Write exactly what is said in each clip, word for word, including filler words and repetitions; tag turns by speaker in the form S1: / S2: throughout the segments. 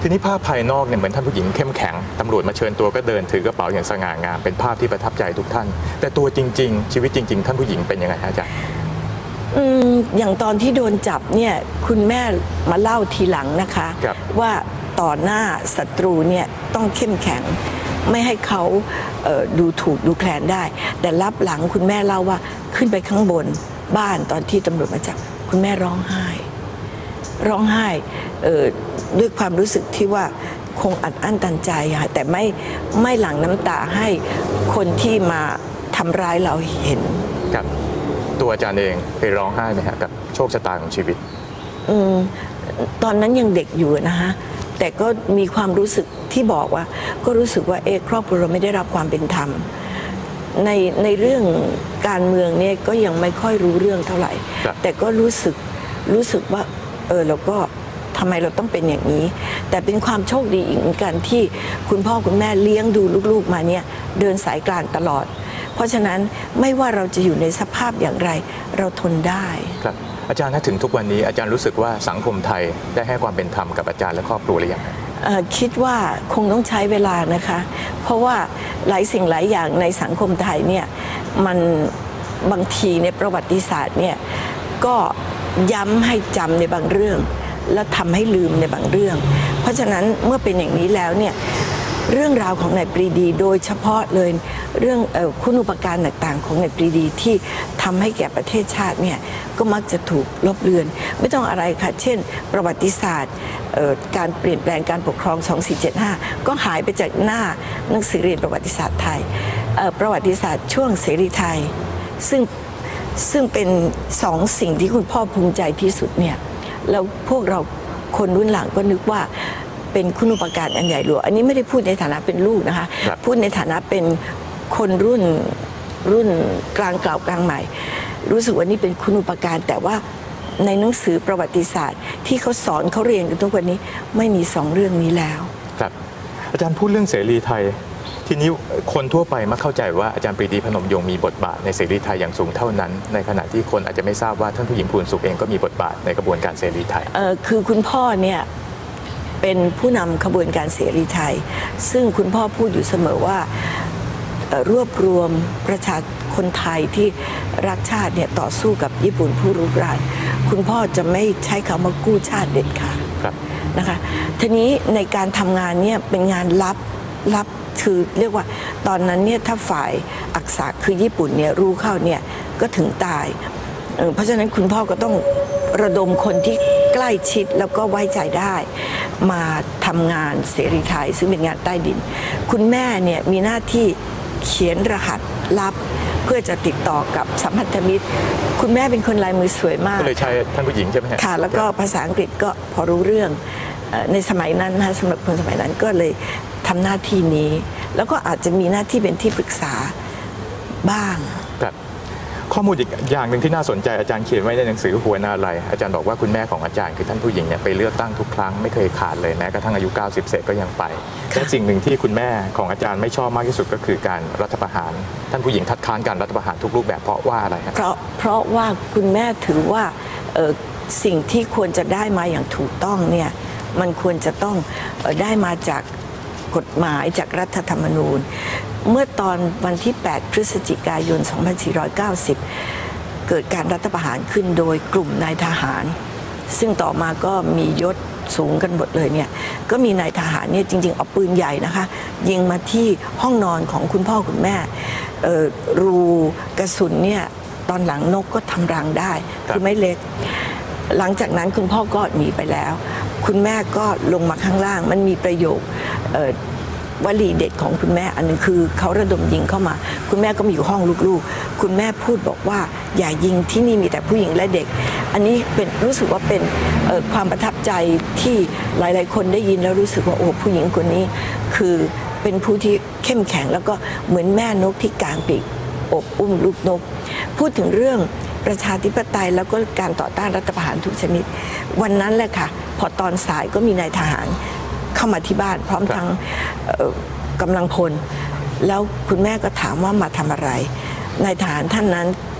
S1: ทีนี้ภาพภายนอกเนี่ยเหมือนท่านผู้หญิงเข้มแข็งตำรวจมาเชิญตัวก็เดินถือกระเป๋าอย่างสง่างามเป็นภาพที่ประทับใจทุกท่านแต่ตัวจริงๆชีวิตจริงๆท่านผู้หญิงเป็นยังไงอาจารย์
S2: อืมอย่างตอนที่โดนจับเนี่ยคุณแม่มาเล่าทีหลังนะคะว่าต่อหน้าศัตรูเนี่ยต้องเข้มแข็งไม่ให้เขาเอ่อดูถูกดูแคลนได้แต่รับหลังคุณแม่เล่าว่าขึ้นไปข้างบนบ้านตอนที่ตำรวจมาจับคุณแม่ร้องไห้ร้องไห้ด้วยความรู้สึกที่ว่าคงอัดอั้นตันใจค่ะแต่ไม่ไม่หลั่งน้ำตาให้คนที่มาทำร้ายเราเห็น
S1: ครับตัวอาจารย์เองไปร้องไห้ไหมฮะกับโชคชะตาของชีวิต
S2: อืมตอนนั้นยังเด็กอยู่นะคะแต่ก็มีความรู้สึกที่บอกว่าก็รู้สึกว่าเอครอบครัวเราไม่ได้รับความเป็นธรรมในในเรื่องการเมืองเนี่ยก็ยังไม่ค่อยรู้เรื่องเท่าไหร่แต่ก็รู้สึกรู้สึกว่าเออเราก็ทำไมเราต้องเป็นอย่างนี้แต่เป็นความโชคดีอีกเหมือนกันที่คุณพ่อคุณแม่เลี้ยงดูลูกๆมาเนี่ยเดินสายกลางตลอดเพราะฉะนั้นไม่ว่าเราจะอยู่ในสภาพอย่างไรเราทนได้
S1: ครับอาจารย์ถ้าถึงทุกวันนี้อาจารย์รู้สึกว่าสังคมไทยได้ให้ความเป็นธรรมกับอาจารย์และครอบครัวหรือยัง
S2: คิดว่าคงต้องใช้เวลานะคะเพราะว่าหลายสิ่งหลายอย่างในสังคมไทยเนี่ยมันบางทีในประวัติศาสตร์เนี่ยก็ย้ำให้จำในบางเรื่องและทำให้ลืมในบางเรื่องเพราะฉะนั้นเมื่อเป็นอย่างนี้แล้วเนี่ยเรื่องราวของนายปรีดีโดยเฉพาะเลยเรื่องคุณูปการต่างๆของนายปรีดีที่ทำให้แก่ประเทศชาติเนี่ยก็มักจะถูกลบเลือนไม่ต้องอะไรค่ะเช่นประวัติศาสตร์การเปลี่ยนแปลงการปกครองสองสี่เจ็ดห้าก็หายไปจากหน้าหนังสือเรียนประวัติศาสตร์ไทยประวัติศาสตร์ช่วงเสรีไทยซึ่งซึ่งเป็นสองสิ่งที่คุณพ่อภูมิใจที่สุดเนี่ยแล้วพวกเราคนรุ่นหลังก็นึกว่าเป็นคุณูปการอันใหญ่หลวงอันนี้ไม่ได้พูดในฐานะเป็นลูกนะคะพูดในฐานะเป็นคนรุ่นรุ่นกลางเก่ากลางใหม่รู้สึกว่านี่เป็นคุณูปการแต่ว่าในหนังสือประวัติศาสตร์ที่เขาสอนเขาเรียนกันทุกวันนี้ไม่มีสองเรื่องนี้แล้ว
S1: ครับอาจารย์พูดเรื่องเสรีไทยทีนี้คนทั่วไปมักเข้าใจว่าอาจารย์ปรีดีพนมยงค์มีบทบาทในเสรีไทยอย่างสูงเท่านั้นในขณะที่คนอาจจะไม่ทราบว่าท่านผู้หญิงภูลสุขเองก็มีบทบาทในกระบวนการเสรีไทย
S2: เอ่อคือคุณพ่อเนี่ยเป็นผู้นำขบวนการเสรีไทยซึ่งคุณพ่อพูดอยู่เสมอว่ารวบรวมประชาคนไทยที่รักชาติเนี่ยต่อสู้กับญี่ปุ่นผู้รุกรานคุณพ่อจะไม่ใช้คำว่ากู้ชาติเด็ดขาดนะคะทีนี้ในการทำงานเนี่ยเป็นงานลับลับคือเรียกว่าตอนนั้นเนี่ยถ้าฝ่ายอักษะคือญี่ปุ่นเนี่ยรู้เข้าเนี่ยก็ถึงตายเพราะฉะนั้นคุณพ่อก็ต้องระดมคนที่ใกล้ชิดแล้วก็ไว้ใจได้มาทำงานเสรีไทยซึ่งเป็นงานใต้ดินคุณแม่เนี่ยมีหน้าที่เขียนรหัสลับเพื่อจะติดต่อกับสัมพันธมิตรคุณแม่เป็นคนลายมือสวยมาก
S1: ก็เลยใช้ท่านผู้หญิงใช่ไหม
S2: ค่ะแล้วก็ภาษาอังกฤษก็พอรู้เรื่องในสมัยนั้นนะสำหรับคนสมัยนั้นก็เลยทำหน้าที่นี้แล้วก็อาจจะมีหน้าที่เป็นที่ปรึกษาบ้าง
S1: ครับข้อมูลอีกอย่างหนึ่งที่น่าสนใจอาจารย์เขียนไว้ในหนังสือหัวนาลัยอาจารย์บอกว่าคุณแม่ของอาจารย์คือท่านผู้หญิงเนี่ยไปเลือกตั้งทุกครั้งไม่เคยขาดเลยแม้กระทั่งอายุเก้าสิบเศษก็ยังไปและสิ่งหนึ่งที่คุณแม่ของอาจารย์ไม่ชอบมากที่สุดก็คือการรัฐประหารท่านผู้หญิงคัดค้านการรัฐประหารทุกรูปแบบเพราะว่าอะไรครับ
S2: เพราะเพราะว่าคุณแม่ถือว่าสิ่งที่ควรจะได้มาอย่างถูกต้องเนี่ยมันควรจะต้องได้มาจากกฎหมายจากรัฐธรรมนูญเมื่อตอนวันที่แปดพฤศจิกายนสองพันสี่ร้อยเก้าสิบเกิดการรัฐประหารขึ้นโดยกลุ่มนายทหารซึ่งต่อมาก็มียศสูงกันหมดเลยเนี่ยก็มีนายทหารเนี่ยจริงๆเอาปืนใหญ่นะคะยิงมาที่ห้องนอนของคุณพ่อคุณแม่รูกระสุนเนี่ยตอนหลังนกก็ทำรังได้คือไม่เล็กหลังจากนั้นคุณพ่อก็หนีไปแล้วคุณแม่ก็ลงมาข้างล่างมันมีประโยควลีเด็ดของคุณแม่อันนึงคือเขาระดมยิงเข้ามาคุณแม่ก็มีอยู่ห้องลูกๆคุณแม่พูดบอกว่าอย่ายิงที่นี่มีแต่ผู้หญิงและเด็กอันนี้เป็นรู้สึกว่าเป็นความประทับใจที่หลายๆคนได้ยินแล้วรู้สึกว่าโอ้ผู้หญิงคนนี้คือเป็นผู้ที่เข้มแข็งแล้วก็เหมือนแม่นกที่กางปีกอบอุ้มลูกนกพูดถึงเรื่องประชาธิปไตยแล้วก็การต่อต้านรัฐประหารทุกชนิดวันนั้นแหละค่ะพอตอนสายก็มีนายทหารเข้ามาที่บ้านพร้อมทั้งกำลังพลแล้วคุณแม่ก็ถามว่ามาทำอะไรนายทหารท่านนั้น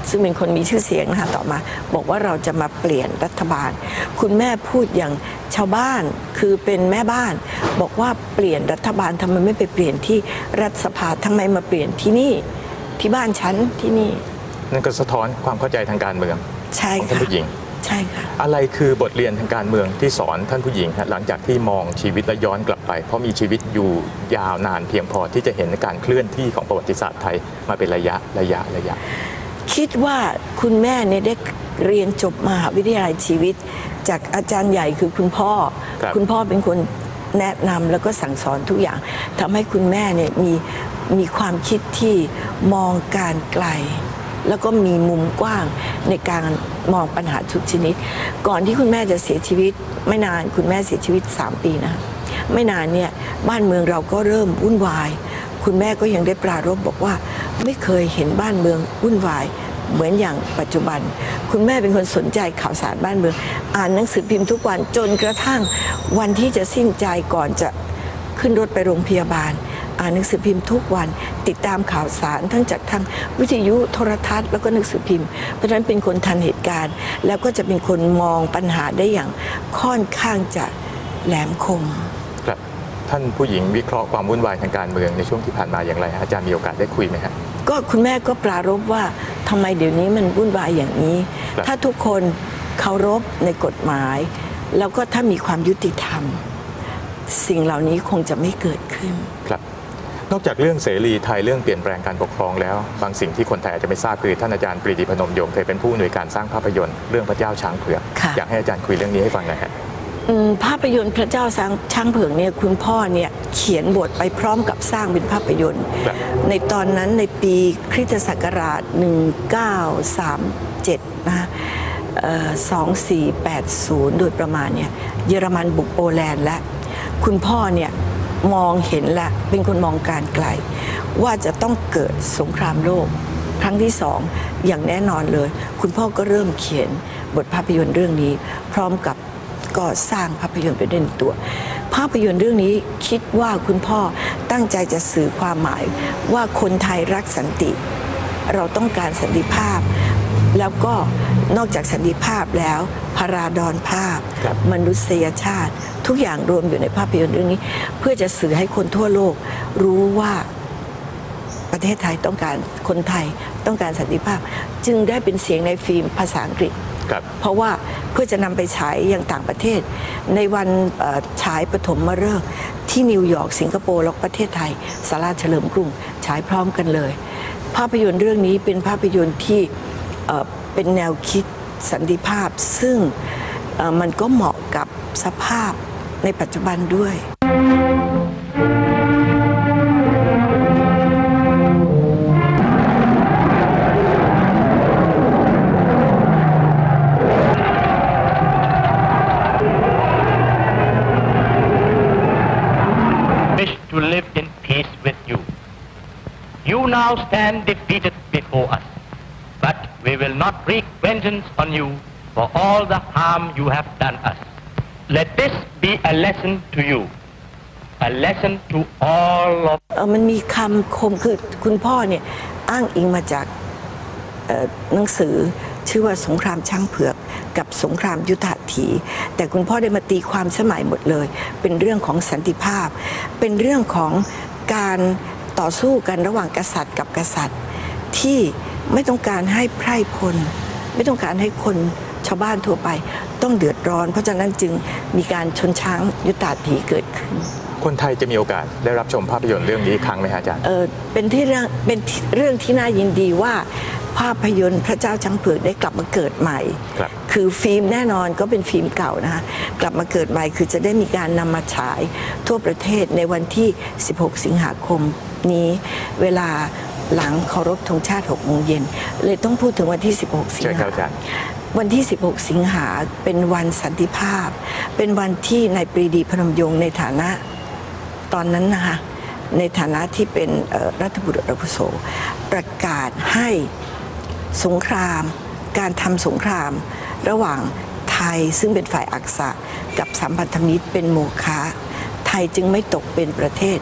S2: ซึ่งเป็นคนมีชื่อเสียงนะคะต่อมาบอกว่าเราจะมาเปลี่ยนรัฐบาลคุณแม่พูดอย่างชาวบ้านคือเป็นแม่บ้านบอกว่าเปลี่ยนรัฐบาลทำไมไม่ไปเปลี่ยนที่รัฐสภาทำไมมาเปลี่ยนที่นี่ที่บ้านฉันที่นี่
S1: นั่นก็สะท้อนความเข้าใจทางการเมืองของท่านผู้หญิง
S2: ใช่ค่ะ
S1: อะไรคือบทเรียนทางการเมืองที่สอนท่านผู้หญิงหลังจากที่มองชีวิตและย้อนกลับไปเพราะมีชีวิตอยู่ยาวนานเพียงพอที่จะเห็นการเคลื่อนที่ของประวัติศาสตร์ไทยมาเป็นระยะระยะระยะ
S2: คิดว่าคุณแม่เนี่ยได้เรียนจบมหาวิทยาลัยชีวิตจากอาจารย์ใหญ่คือคุณพ่อคุณพ่อเป็นคนแนะนำแล้วก็สั่งสอนทุกอย่างทำให้คุณแม่เนี่ยมีมีความคิดที่มองการไกลแล้วก็มีมุมกว้างในการมองปัญหาทุกชนิดก่อนที่คุณแม่จะเสียชีวิตไม่นานคุณแม่เสียชีวิตสามปีนะไม่นานเนี่ยบ้านเมืองเราก็เริ่มวุ่นวายคุณแม่ก็ยังได้ปรารภบอกว่าไม่เคยเห็นบ้านเมืองวุ่นวายเหมือนอย่างปัจจุบันคุณแม่เป็นคนสนใจข่าวสารบ้านเมืองอ่านหนังสือพิมพ์ทุกวันจนกระทั่งวันที่จะสิ้นใจก่อนจะขึ้นรถไปโรงพยาบาลอ่านหนังสือพิมพ์ทุกวันติดตามข่าวสารทั้งจากทางวิทยุโทรทัศน์แล้วก็หนังสือพิมพ์เพราะฉะนั้นเป็นคนทันเหตุการณ์แล้วก็จะเป็นคนมองปัญหาได้อย่างค่อนข้างจะแหลมคม
S1: ครับท่านผู้หญิงวิเคราะห์ความวุ่นวายทางการเมืองในช่วงที่ผ่านมาอย่างไรอาจารย์มีโอกาสได้คุยไหมครับ
S2: ก็คุณแม่ก็ปรารภว่าทำไมเดี๋ยวนี้มันวุ่นวายอย่างนี้ถ้าทุกคนเคารพในกฎหมายแล้วก็ถ้ามีความยุติธรรมสิ่งเหล่านี้คงจะไม่เกิดขึ้น
S1: ครับนอกจากเรื่องเสรีไทยเรื่องเปลี่ยนแปลงการปกครองแล้วบางสิ่งที่คนไทยอาจจะไม่ทราบคือท่านอาจารย์ปรีดีพนมยงค์เคยเป็นผู้อำนวยการสร้างภาพยนตร์เรื่องพระเจ้าช้างเผือกอยากให้อาจารย์คุยเรื่องนี้ให้ฟังหน่อยครับ
S2: ภาพยนตร์พระเจ้าช้างเผือกเนี่ยคุณพ่อเนี่ยเขียนบทไปพร้อมกับสร้างเป็นภาพยนตร์ในตอนนั้นในปีคริสตศักราชหนึ่งพันเก้าร้อยสามสิบเจ็ดนะสองพันสี่ร้อยแปดสิบโดยประมาณเนี่ยเยอรมันบุกโปแลนด์และคุณพ่อเนี่ยมองเห็นและเป็นคนมองการไกลว่าจะต้องเกิดสงครามโลกครั้งที่สองอย่างแน่นอนเลยคุณพ่อก็เริ่มเขียนบทภาพยนตร์เรื่องนี้พร้อมกับก็สร้างภาพยนตร์ไปเด่นตัวภาพยนตร์เรื่องนี้คิดว่าคุณพ่อตั้งใจจะสื่อความหมายว่าคนไทยรักสันติเราต้องการสันติภาพแล้วก็นอกจากสันติภาพแล้วพราดรภาพมนุษยชาติทุกอย่างรวมอยู่ในภาพยนตร์เรื่องนี้เพื่อจะสื่อให้คนทั่วโลกรู้ว่าประเทศไทยต้องการคนไทยต้องการสันติภาพจึงได้เป็นเสียงในฟิล์มภาษาอังกฤษเพราะว่าเพื่อจะนำไปฉายอย่างต่างประเทศในวันฉายปฐมฤกษ์ที่นิวยอร์กสิงคโปร์และประเทศไทยศาลาเฉลิมกรุงฉายพร้อมกันเลยภาพยนตร์เรื่องนี้เป็นภาพยนตร์ที่เป็นแนวคิดสันติภาพซึ่งมันก็เหมาะกับสภาพในปัจจุบันด้วย
S3: Wish to live in peace with you. You now stand defeated before us, but we will not wreak vengeance on you for all the harm you have done us. Let this be a lesson to you, a lesson to all of
S2: มันมีคำคมคือคุณพ่อเนี่ยอ้างอิงมาจากหนังสือชื่อว่าสงครามช้างเผือกกับสงครามยุทธหัตถีแต่คุณพ่อได้มาตีความสมัยหมดเลยเป็นเรื่องของสันติภาพเป็นเรื่องของการต่อสู้กันระหว่างกษัตริย์กับกษัตริย์ที่ไม่ต้องการให้ไพร่พลไม่ต้องการให้คนชาวบ้านทั่วไปต้องเดือดร้อนเพราะฉะนั้นจึงมีการชนช้างยุทธหัตถีเกิดขึ้น
S1: คนไทยจะมีโอกาสได้รับชมภาพยนตร์เรื่องนี้อีกครั้งไหมอาจารย์
S2: เออเป็นที่เรื่องเป็นเรื่องที่น่ายินดีว่าภาพยนตร์พระเจ้าช้างเผือกได้กลับมาเกิดใหม่
S1: ค,
S2: คือฟิล์มแน่นอนก็เป็นฟิล์มเก่านะคะกลับมาเกิดใหม่คือจะได้มีการนำมาฉายทั่วประเทศในวันที่สิบหกสิงหาคมนี้เวลาหลังเคารพธงชาติหกโมงเย็นเลยต้องพูดถึงวันที่สิบหกสิงหาวันที่สิบหกสิงหาเป็นวันสันติภาพเป็นวันที่นายปรีดีพนมยงค์ในฐานะตอนนั้นนะคะในฐานะที่เป็นรัฐบุรุษอาวุโสประกาศให้สงครามการทำสงครามระหว่างไทยซึ่งเป็นฝ่ายอักษะกับสัมพันธมิตรเป็นโมฆะไทยจึงไม่ตกเป็นประเทศ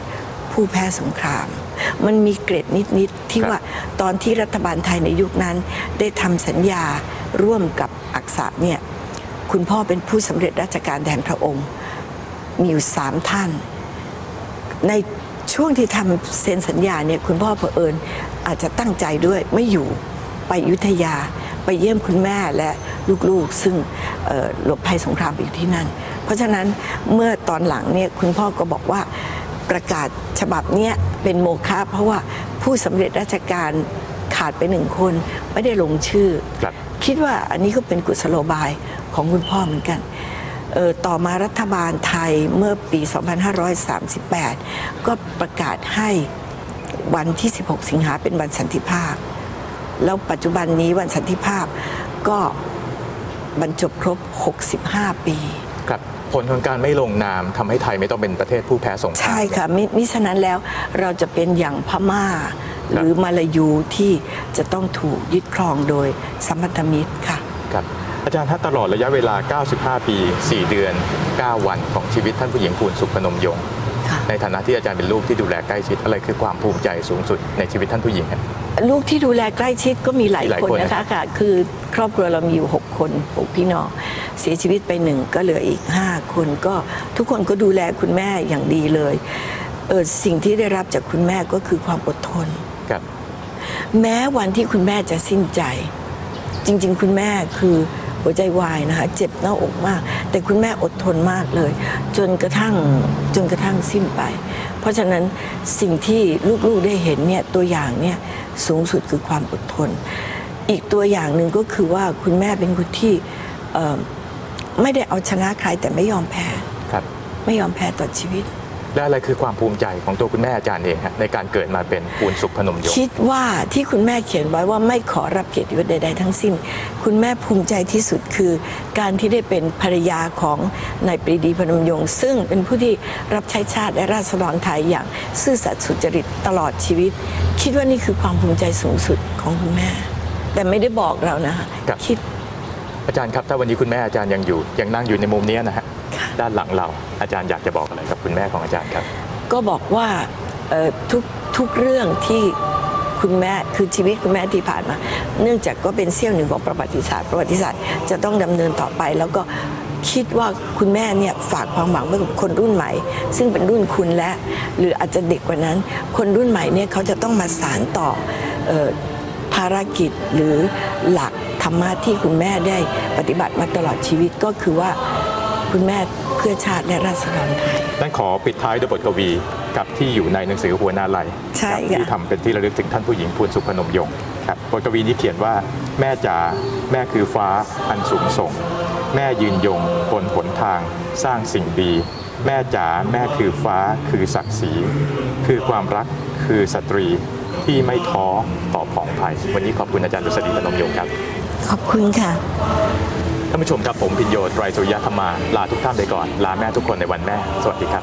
S2: ผู้แพ้สงครามมันมีเกร็ดนิดๆที่ว่าตอนที่รัฐบาลไทยในยุคนั้นได้ทำสัญญาร่วมกับอักษะเนี่ยคุณพ่อเป็นผู้สำเร็จราชการแทนพระองค์มีอยู่สามท่านในช่วงที่ทำเซ็นสัญญาเนี่ยคุณพ่อเผอิญอาจจะตั้งใจด้วยไม่อยู่ไปอยุธยาไปเยี่ยมคุณแม่และลูกๆซึ่งหลบภัยสงครามอยู่ที่นั่นเพราะฉะนั้นเมื่อตอนหลังเนี่ยคุณพ่อก็บอกว่าประกาศฉบับนี้เป็นโมฆะเพราะว่าผู้สำเร็จราชการขาดไปหนึ่งคนไม่ได้ลงชื่อคิดว่าอันนี้ก็เป็นกุศโลบายของคุณพ่อเหมือนกันเอ่อต่อมารัฐบาลไทยเมื่อปี สองพันห้าร้อยสามสิบแปด ก็ประกาศให้วันที่ สิบหก สิงหาเป็นวันสันติภาพแล้วปัจจุบันนี้วันสันติภาพก็บรรจบครบ หกสิบห้า ปี
S1: ครับผลของการไม่ลงนามทำให้ไทยไม่ต้องเป็นประเทศผู้แพ้สงคราม
S2: ใช่ค่ะมิมิฉะนั้นแล้วเราจะเป็นอย่างพม่าหรือมาลายูที่จะต้องถูกยึดครองโดยสัมพันธมิตรค่ะ
S1: ครับอาจารย์ถ้าตลอดระยะเวลาเก้าสิบห้าปีสี่เดือนเก้าวันของชีวิตท่านผู้หญิงภูลสุขพนมยงค์ในฐานะที่อาจารย์เป็นลูกที่ดูแลใกล้ชิดอะไรคือความภูมิใจสูงสุดในชีวิตท่านผู้หญิงครับ
S2: ลูกที่ดูแลใกล้ชิดก็มีหลายคนนะคะค่ะคือครอบครัวเรามีอยู่หกคนหกพี่น้องเสียชีวิตไปหนึ่งก็เหลืออีกห้าคนก็ทุกคนก็ดูแลคุณแม่อย่างดีเลยเออสิ่งที่ได้รับจากคุณแม่ก็คือความอดทน
S1: ครับ
S2: แม้วันที่คุณแม่จะสิ้นใจจริงๆคุณแม่คือหัวใจวายนะคะเจ็บหน้าอกมากแต่คุณแม่อดทนมากเลยจนกระทั่งจนกระทั่งสิ้นไปเพราะฉะนั้นสิ่งที่ลูกๆได้เห็นเนี่ยตัวอย่างเนี่ยสูงสุดคือความอดทนอีกตัวอย่างหนึ่งก็คือว่าคุณแม่เป็นคนที่ไม่ได้เอาชนะใครแต่ไม่ยอมแพ้ไม่ยอมแพ้ต่อชีวิต
S1: และอะไรคือความภูมิใจของตัวคุณแม่อาจารย์เองฮะในการเกิดมาเป็นภูลสุขพนมยงค์
S2: คิดว่าที่คุณแม่เขียนไว้ว่าไม่ขอรับเกียรติยศใดๆทั้งสิ้นคุณแม่ภูมิใจที่สุดคือการที่ได้เป็นภรรยาของนายปรีดีพนมยงค์ซึ่งเป็นผู้ที่รับใช้ชาติและราษฎรไทยอย่างซื่อสัตย์สุจริตตลอดชีวิตคิดว่านี่คือความภูมิใจสูงสุดของคุณแม่แต่ไม่ได้บอกเรานะคะคิด
S1: อาจารย์ครับถ้าวันนี้คุณแม่อาจารย์ยังอยู่ยังนั่งอยู่ในมุมนี้นะฮะด้านหลังเราอาจารย์อยากจะบอกอะไรกับคุณแม่ของอาจารย์ครับ
S2: ก็บอกว่าทุกทุกเรื่องที่คุณแม่คือชีวิตคุณแม่ที่ผ่านมาเนื่องจากก็เป็นเสี้ยวหนึ่งของประวัติศาสตร์ประวัติศาสตร์จะต้องดำเนินต่อไปแล้วก็คิดว่าคุณแม่เนี่ยฝากความหวังไว้กับคนรุ่นใหม่ซึ่งเป็นรุ่นคุณและหรืออาจจะเด็กกว่านั้นคนรุ่นใหม่เนี่ยเขาจะต้องมาสานต่อภารกิจหรือหลักธรรมะที่คุณแม่ได้ปฏิบัติมาตลอดชีวิตก็คือว่าคุณแม่เพื่อชาติและราษฎรไทย
S1: นั่นขอปิดท้ายด้วยบทกวีกับที่อยู่ในหนังสือหัวหน้าลัยที่ทำเป็นที่ระลึกถึงท่านผู้หญิงภูลสุขพนมยงค์ครับบทกวีนี้เขียนว่าแม่จ๋าแม่คือฟ้าอันสูงส่งแม่ยืนยงบนหนทางสร้างสิ่งดีแม่จ๋าแม่คือฟ้าคือศักดิ์ศรีคือความรักคือสตรีที่ไม่ท้อต่อผองภัยวันนี้ขอบคุณอาจารย์ดุษฎีพนมยงค์ครับ
S2: ขอบคุณค่ะ
S1: ท่านผู้ชมครับผมพิญโยไตรสุริยธรรมาลาทุกท่านไปก่อนลาแม่ทุกคนในวันแม่สวัสดีครับ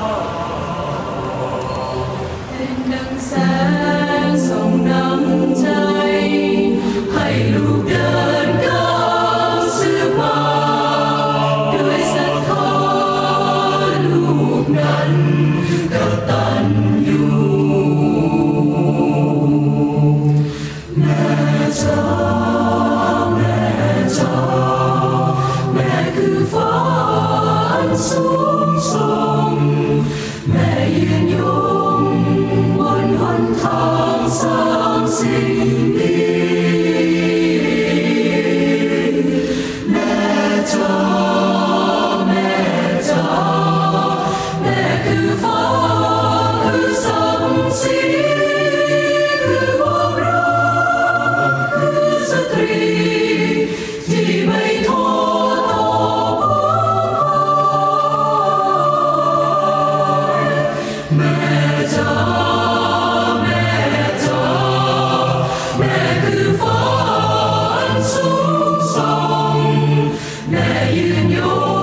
S1: เป็นดังแสงส่องนำใจให้ลูกเดินก้าวสืบมาด้วยศรัทธาลูกนั้นกตัญญูแม่จ๋าสูงส่งแม่ยืนยงบนหนทางสร้างสิ่งดีแม่จ๋าแม่จ๋าแม่คือฟ้าคือศักดิ์ศรีคือความรักคือสตรีที่ไม่ท้อแม่ยืนยง